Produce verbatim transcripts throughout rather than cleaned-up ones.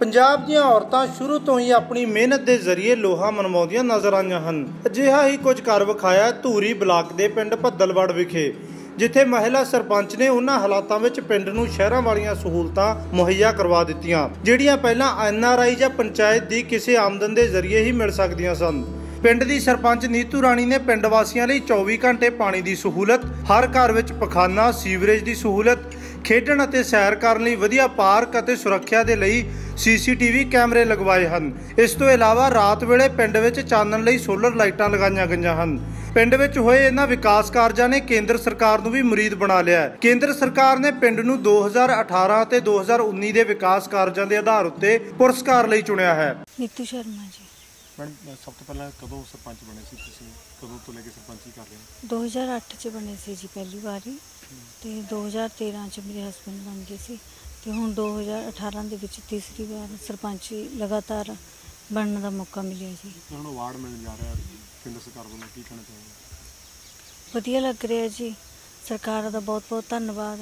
ਪੰਜਾਬ ਦੀਆਂ ਔਰਤਾਂ ਸ਼ੁਰੂ ਤੋਂ ਹੀ ਆਪਣੀ ਮਿਹਨਤ ਦੇ ਜ਼ਰੀਏ ਲੋਹਾ ਮਨਵਾਉਂਦੀਆਂ ਨਜ਼ਰ ਆਈਆਂ ਹਨ। ਅਜਿਹਾ ਹੀ ਕੁਝ ਕਰ ਵਿਖਾਇਆ ਧੂਰੀ ਬਲਾਕ ਦੇ ਪਿੰਡ ਭੱਦਲਵੜ ਵਿਖੇ, ਜਿੱਥੇ ਮਹਿਲਾ ਸਰਪੰਚ ਨੇ ਉਹਨਾਂ ਹਾਲਾਤਾਂ ਵਿੱਚ ਪਿੰਡ ਨੂੰ ਸ਼ਹਿਰਾਂ ਵਾਲੀਆਂ ਸਹੂਲਤਾਂ ਮੁਹੱਈਆ ਕਰਵਾ ਦਿੱਤੀਆਂ, ਜਿਹੜੀਆਂ ਪਹਿਲਾਂ ਐਨ ਆਰ ਆਈ ਜਾਂ ਪੰਚਾਇਤ ਦੀ ਕਿਸੇ ਆਮਦਨ ਦੇ ਜ਼ਰੀਏ ਹੀ ਮਿਲ ਸਕਦੀਆਂ ਸਨ। ਪਿੰਡ ਦੀ ਸਰਪੰਚ ਨੀਤੂ ਰਾਣੀ ਨੇ ਪਿੰਡ ਵਾਸੀਆਂ ਲਈ ਚੌਵੀ ਘੰਟੇ ਪਾਣੀ ਦੀ ਸਹੂਲਤ, ਹਰ ਘਰ ਵਿੱਚ ਪਖਾਨਾ, ਸੀਵਰੇਜ ਦੀ ਸਹੂਲਤ, ਖੇਡਣ ਅਤੇ ਸੈਰ ਕਰਨ ਲਈ ਵਧੀਆ ਪਾਰਕ ਅਤੇ ਸੁਰੱਖਿਆ ਦੇ ਲਈ ਸੀ ਸੀ ਟੀ ਵੀ ਕੈਮਰੇ ਲਗਵਾਏ ਹਨ। ਇਸ ਤੋਂ ਇਲਾਵਾ ਰਾਤ ਵੇਲੇ ਪਿੰਡ ਵਿੱਚ ਚਾਨਣ ਲਈ ਸੋਲਰ ਲਾਈਟਾਂ ਲਗਾਈਆਂ ਗਈਆਂ ਹਨ। ਪਿੰਡ ਵਿੱਚ ਹੋਏ ਇਹਨਾਂ ਵਿਕਾਸ ਕਾਰਜਾਂ ਨੇ ਕੇਂਦਰ ਸਰਕਾਰ ਨੂੰ ਵੀ ਮੁਰੀਦ ਬਣਾ ਲਿਆ ਹੈ। ਕੇਂਦਰ ਸਰਕਾਰ ਨੇ ਪਿੰਡ ਨੂੰ ਦੋ ਹਜ਼ਾਰ ਅਠਾਰਾਂ ਅਤੇ ਦੋ ਹਜ਼ਾਰ ਉੱਨੀ ਦੇ ਵਿਕਾਸ ਕਾਰਜਾਂ ਦੇ ਆਧਾਰ ਉੱਤੇ ਪੁਰਸਕਾਰ ਲਈ ਚੁਣਿਆ ਹੈ। ਨੀਤੂ ਸ਼ਰਮਾ ਜੀ। ਮੈਡਮ, ਸਭ ਤੋਂ ਪਹਿਲਾਂ ਕਦੋਂ ਸਰਪੰਚ ਬਣੇ ਸੀ ਤੁਸੀਂ? ਕਦੋਂ ਤੋਂ ਲੈ ਕੇ ਸਰਪੰਚੀ ਕਰ ਰਹੇ ਹੋ? ਦੋ ਹਜ਼ਾਰ ਅੱਠ 'ਚ ਬਣੇ ਸੀ ਜੀ ਪਹਿਲੀ ਵਾਰੀ, ਤੇ ਦੋ ਹਜ਼ਾਰ ਤੇਰਾਂ 'ਚ ਮੇਰੇ ਹਸਬੈਂਡ ਬਣ ਗਏ ਸੀ, ਤੇ ਹੁਣ ਦੋ ਹਜ਼ਾਰ ਅਠਾਰਾਂ ਦੇ ਵਿੱਚ ਤੀਸਰੀ ਵਾਰ ਸਰਪੰਚੀ ਲਗਾਤਾਰ ਬਣਨ ਦਾ ਮੌਕਾ ਮਿਲਿਆ ਜੀ। ਹੁਣ ਅਵਾਰਡ ਮਿਲਣ ਜਾ ਰਿਹਾ ਕੇਂਦਰ ਸਰਕਾਰ ਵੱਲੋਂ, ਕੀ ਕਹਿਣਾ ਚਾਹੁੰਦੇ? ਵਧੀਆ ਲੱਗ ਰਿਹਾ ਜੀ। ਸਰਕਾਰ ਦਾ ਬਹੁਤ ਬਹੁਤ ਧੰਨਵਾਦ,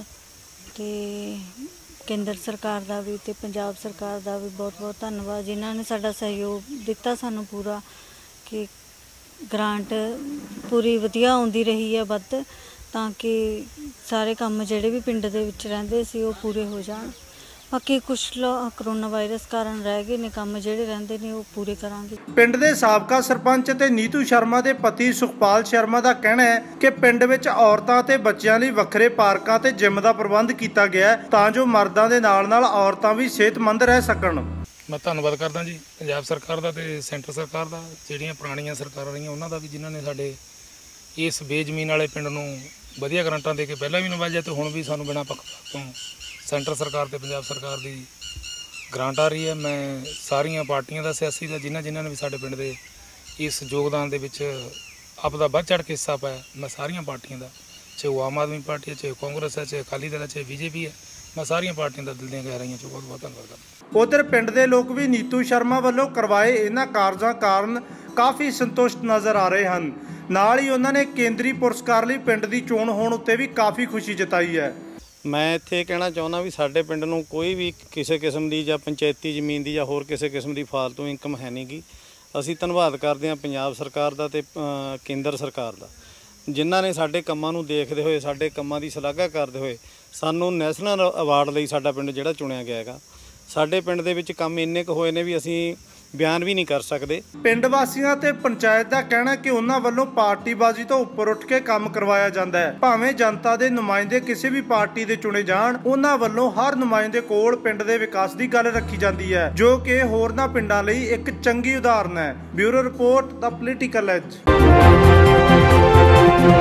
ਤੇ ਕੇਂਦਰ ਸਰਕਾਰ ਦਾ ਵੀ ਤੇ ਪੰਜਾਬ ਸਰਕਾਰ ਦਾ ਵੀ ਬਹੁਤ ਬਹੁਤ ਧੰਨਵਾਦ, ਜਿਨ੍ਹਾਂ ਨੇ ਸਾਡਾ ਸਹਿਯੋਗ ਦਿੱਤਾ ਸਾਨੂੰ ਪੂਰਾ, ਕਿ ਗ੍ਰਾਂਟ ਪੂਰੀ ਵਧੀਆ ਆਉਂਦੀ ਰਹੀ ਹੈ ਵੱਧ, ਤਾਂ ਕਿ ਸਾਰੇ ਕੰਮ ਜਿਹੜੇ ਵੀ ਪਿੰਡ ਦੇ ਵਿੱਚ ਰਹਿੰਦੇ ਸੀ ਉਹ ਪੂਰੇ ਹੋ ਜਾਣ। ਬਾਕੀ ਕੁਛ ਕਰੋਨਾ ਵਾਇਰਸ ਕਾਰਨ ਰਹਿ ਗਏ ਨੇ ਕੰਮ, ਜਿਹੜੇ ਰਹਿੰਦੇ ਨੇ ਉਹ ਪੂਰੇ ਕਰਾਂਗੇ। ਪਿੰਡ ਦੇ ਸਾਬਕਾ ਸਰਪੰਚ ਤੇ ਨੀਤੂ ਸ਼ਰਮਾ ਦੇ ਪਤੀ ਸੁਖਪਾਲ ਸ਼ਰਮਾ ਦਾ ਕਹਿਣਾ ਹੈ ਕਿ ਪਿੰਡ ਵਿੱਚ ਔਰਤਾਂ ਤੇ ਬੱਚਿਆਂ ਲਈ ਵੱਖਰੇ ਪਾਰਕਾਂ ਤੇ ਜਿਮ ਦਾ ਪ੍ਰਬੰਧ ਕੀਤਾ ਗਿਆ ਹੈ, ਤਾਂ ਜੋ ਮਰਦਾਂ ਦੇ ਨਾਲ ਨਾਲ ਔਰਤਾਂ ਵੀ ਸਿਹਤਮੰਦ ਰਹਿ ਸਕਣ। ਮੈਂ ਧੰਨਵਾਦ ਕਰਦਾ ਜੀ ਪੰਜਾਬ ਸਰਕਾਰ ਦਾ ਤੇ ਸੈਂਟਰ ਸਰਕਾਰ ਦਾ, ਜਿਹੜੀਆਂ ਪੁਰਾਣੀਆਂ ਸਰਕਾਰਾਂ ਰਹੀਆਂ ਉਹਨਾਂ ਦਾ ਵੀ, ਜਿਨ੍ਹਾਂ ਨੇ ਸਾਡੇ ਇਸ ਬੇਜ਼ਮੀਨ ਵਾਲੇ ਪਿੰਡ ਨੂੰ ਵਧੀਆ ਗ੍ਰਾਂਟਾਂ ਦੇ ਕੇ ਪਹਿਲਾਂ ਵੀ ਨਵਾਜਿਆ, ਤੇ ਹੁਣ ਵੀ ਸਾਨੂੰ ਬਿਨਾਂ ਪੱਖਪਾਤ ਤੋਂ ਸੈਂਟਰ ਸਰਕਾਰ ਤੇ ਪੰਜਾਬ ਸਰਕਾਰ ਦੀ ਗ੍ਰਾਂਟ ਆ ਰਹੀ ਹੈ। ਮੈਂ ਸਾਰੀਆਂ ਪਾਰਟੀਆਂ ਦਾ, ਸਿਆਸੀ ਦਾ, ਜਿਨ੍ਹਾਂ ਜਿਨ੍ਹਾਂ ਨੇ ਵੀ ਸਾਡੇ ਪਿੰਡ ਦੇ ਇਸ ਯੋਗਦਾਨ ਦੇ ਵਿੱਚ ਆਪਦਾ ਵੱਧ ਚੜ੍ਹ ਕੇ ਹਿੱਸਾ ਪਾਇਆ, ਮੈਂ ਸਾਰੀਆਂ ਪਾਰਟੀਆਂ ਦਾ, ਚਾਹੇ ਉਹ ਆਮ ਆਦਮੀ ਪਾਰਟੀ ਹੈ, ਚਾਹੇ ਕਾਂਗਰਸ ਹੈ, ਚਾਹੇ ਅਕਾਲੀ ਦਲ ਹੈ, ਚਾਹੇ ਬੀ ਜੇ ਪੀ ਹੈ, ਮੈਂ ਸਾਰੀਆਂ ਪਾਰਟੀਆਂ ਦਾ ਦਿਲ ਦੀਆਂ ਗਹਿਰਾਈਆਂ 'ਚੋਂ ਬਹੁਤ ਬਹੁਤ ਧੰਨਵਾਦ ਕਰਦਾ। ਉਧਰ ਪਿੰਡ ਦੇ ਲੋਕ ਵੀ ਨੀਤੂ ਸ਼ਰਮਾ ਵੱਲੋਂ ਕਰਵਾਏ ਇਹਨਾਂ ਕਾਰਜਾਂ ਕਾਰਨ ਕਾਫੀ ਸੰਤੁਸ਼ਟ ਨਜ਼ਰ ਆ ਰਹੇ ਹਨ। ਨਾਲ ਹੀ ਉਹਨਾਂ ਨੇ ਕੇਂਦਰੀ ਪੁਰਸਕਾਰ ਲਈ ਪਿੰਡ ਦੀ ਚੋਣ ਹੋਣ ਉੱਤੇ ਵੀ ਕਾਫੀ ਖੁਸ਼ੀ ਜਤਾਈ ਹੈ। ਮੈਂ ਇੱਥੇ ਕਹਿਣਾ ਚਾਹੁੰਦਾ ਵੀ ਸਾਡੇ ਪਿੰਡ ਨੂੰ ਕੋਈ ਵੀ ਕਿਸੇ ਕਿਸਮ ਦੀ ਜਾਂ ਪੰਚਾਇਤੀ ਜ਼ਮੀਨ ਦੀ ਜਾਂ ਹੋਰ ਕਿਸੇ ਕਿਸਮ ਦੀ ਫਾਲਤੂ ਇਨਕਮ ਹੈ ਨਹੀਂ ਗੀ। ਅਸੀਂ ਧੰਨਵਾਦ ਕਰਦੇ ਹਾਂ ਪੰਜਾਬ ਸਰਕਾਰ ਦਾ ਤੇ ਕੇਂਦਰ ਸਰਕਾਰ ਦਾ, ਜਿਨ੍ਹਾਂ ਨੇ ਸਾਡੇ ਕੰਮਾਂ ਨੂੰ ਦੇਖਦੇ ਹੋਏ, ਸਾਡੇ ਕੰਮਾਂ ਦੀ ਸ਼ਲਾਘਾ ਕਰਦੇ ਹੋਏ ਸਾਨੂੰ ਨੈਸ਼ਨਲ ਅਵਾਰਡ ਲਈ ਸਾਡਾ ਪਿੰਡ ਜਿਹੜਾ ਚੁਣਿਆ ਗਿਆ ਹੈਗਾ। ਸਾਡੇ ਪਿੰਡ ਦੇ ਵਿੱਚ ਕੰਮ ਇੰਨੇ ਕੁ ਹੋਏ ਨੇ ਵੀ ਅਸੀਂ ਬਿਆਨ ਵੀ ਨਹੀਂ ਕਰ ਸਕਦੇ। ਪਿੰਡ ਵਾਸੀਆਂ ਤੇ ਪੰਚਾਇਤ ਦਾ ਕਹਿਣਾ ਕਿ ਉਹਨਾਂ ਵੱਲੋਂ ਪਾਰਟੀਬਾਜ਼ੀ ਤੋਂ ਉੱਪਰ ਉੱਠ ਕੇ ਕੰਮ ਕਰਵਾਇਆ ਜਾਂਦਾ ਹੈ। ਭਾਵੇਂ ਜਨਤਾ ਦੇ ਨੁਮਾਇੰਦੇ ਕਿਸੇ ਵੀ ਪਾਰਟੀ ਦੇ ਚੁਣੇ ਜਾਣ, ਉਹਨਾਂ ਵੱਲੋਂ ਹਰ ਨੁਮਾਇੰਦੇ ਕੋਲ ਪਿੰਡ ਦੇ ਵਿਕਾਸ ਦੀ ਗੱਲ ਰੱਖੀ ਜਾਂਦੀ ਹੈ, ਜੋ ਕਿ ਹੋਰਨਾਂ ਪਿੰਡਾਂ ਲਈ ਇੱਕ ਚੰਗੀ ਉਦਾਹਰਨ ਹੈ। ਬਿਊਰੋ ਰਿਪੋਰਟ, ਦਾ ਪੋਲੀਟੀਕਲ ਐਜ।